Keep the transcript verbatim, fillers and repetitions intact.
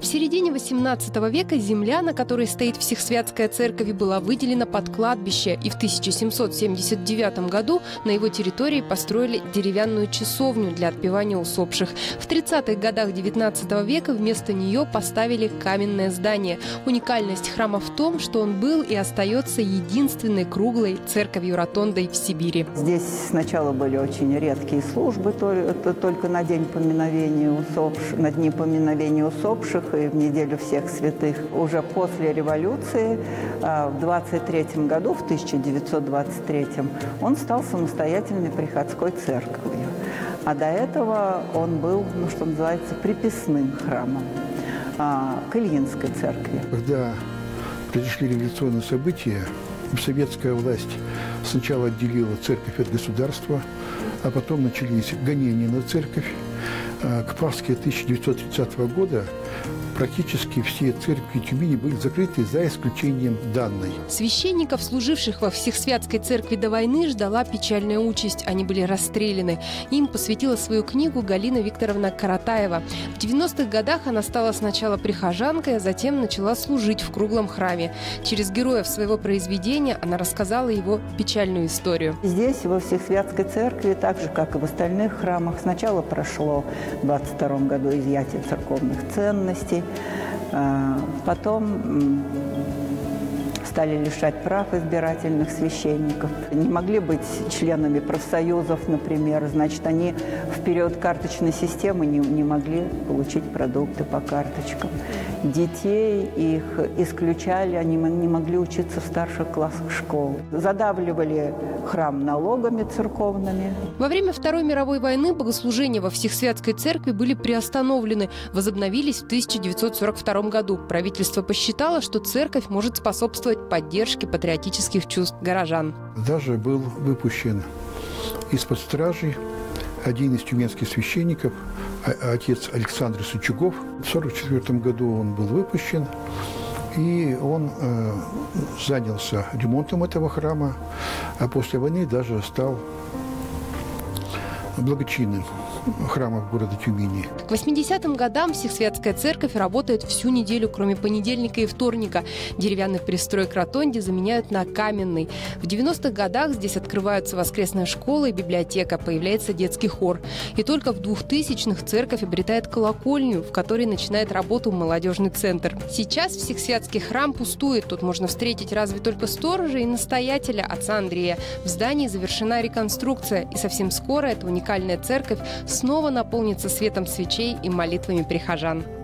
В середине восемнадцатого века земля, на которой стоит Всехсвятская церковь, была выделена под кладбище, и в тысяча семьсот семьдесят девятом году на его территории построили деревянную часовню для отпевания усопших. В тридцатых годах девятнадцатого века вместо нее поставили каменное здание. Уникальность храма в том, что он был и остается единственной круглой церковью-ротондой в Сибири. Здесь сначала были очень редкие службы, только на день поминовения усопших, на дни поминовения усопших и в неделю всех святых. Уже после революции, в двадцать третьем году, в тысяча девятьсот двадцать третьем, он стал самостоятельной приходской церковью. А до этого он был, ну, что называется, приписным храмом к Ильинской церкви. Когда произошли революционные события, советская власть сначала отделила церковь от государства, а потом начались гонения на церковь. К Пасхе тысяча девятьсот тридцатого года практически все церкви Тюмени были закрыты, за исключением данной. Священников, служивших во Всехсвятской церкви до войны, ждала печальная участь. Они были расстреляны. Им посвятила свою книгу Галина Викторовна Каратаева. В девяностых годах она стала сначала прихожанкой, а затем начала служить в круглом храме. Через героев своего произведения она рассказала его печальную историю. Здесь, во Всехсвятской церкви, так же, как и в остальных храмах, сначала прошло в двадцать втором году изъятие церковных ценностей. Потом стали лишать прав избирательных священников. Не могли быть членами профсоюзов, например. Значит, они в период карточной системы не, не могли получить продукты по карточкам. Детей их исключали, они не могли учиться в старших классах школ. Задавливали храм налогами церковными. Во время Второй мировой войны богослужения во Всехсвятской церкви были приостановлены, возобновились в тысяча девятьсот сорок втором году. Правительство посчитало, что церковь может способствовать поддержке патриотических чувств горожан. Даже был выпущен из-под стражи один из тюменских священников, отец Александр Сычугов. В сорок четвёртом году он был выпущен, и он э, занялся ремонтом этого храма, а после войны даже стал благочинным храмов города Тюмени. К восьмидесятым годам Всехсвятская церковь работает всю неделю, кроме понедельника и вторника. Деревянный пристрой к ротонде заменяют на каменный. В девяностых годах здесь открываются воскресная школа и библиотека, появляется детский хор. И только в двухтысячных церковь обретает колокольню, в которой начинает работу молодежный центр. Сейчас Всехсвятский храм пустует. Тут можно встретить разве только сторожа и настоятеля, отца Андрея. В здании завершена реконструкция, и совсем скоро эта уникальная церковь снова наполнится светом свечей и молитвами прихожан.